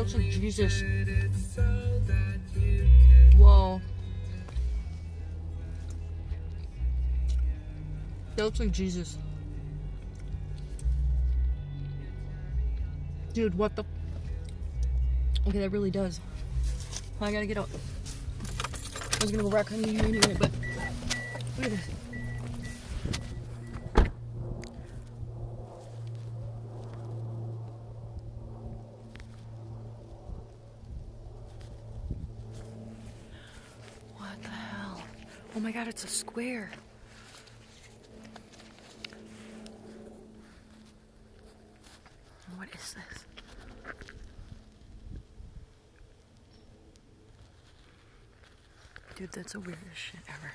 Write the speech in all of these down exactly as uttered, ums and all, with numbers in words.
looks like Jesus. Whoa. That looks like Jesus. Dude, what the? Okay, that really does. I gotta get out. I was gonna go rock on you anyway, but look at this. What the hell? Oh my god, it's a square. What is this? Dude, that's the weirdest shit ever.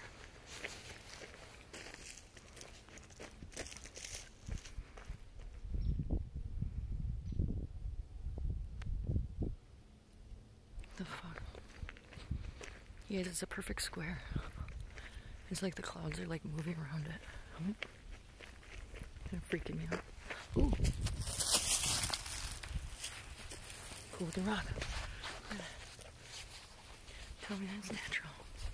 The fuck? Yeah, it's a perfect square. It's like the clouds are like moving around it. Oh. They're freaking me out. Ooh. Cool with the rock. Tell me that's natural.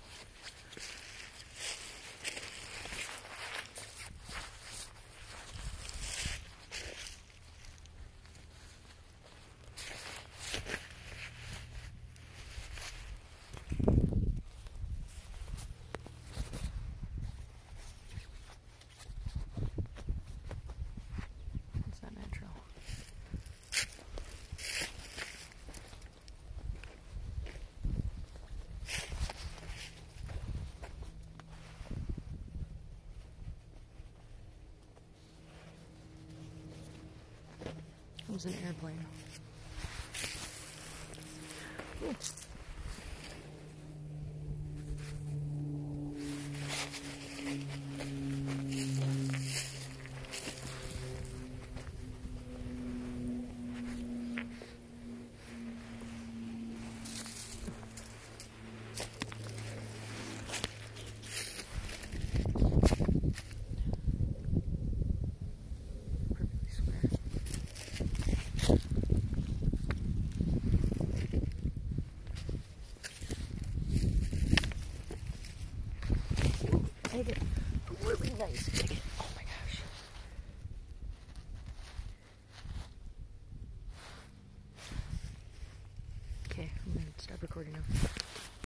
It's not natural. It was an airplane. Ooh. Make it really nice.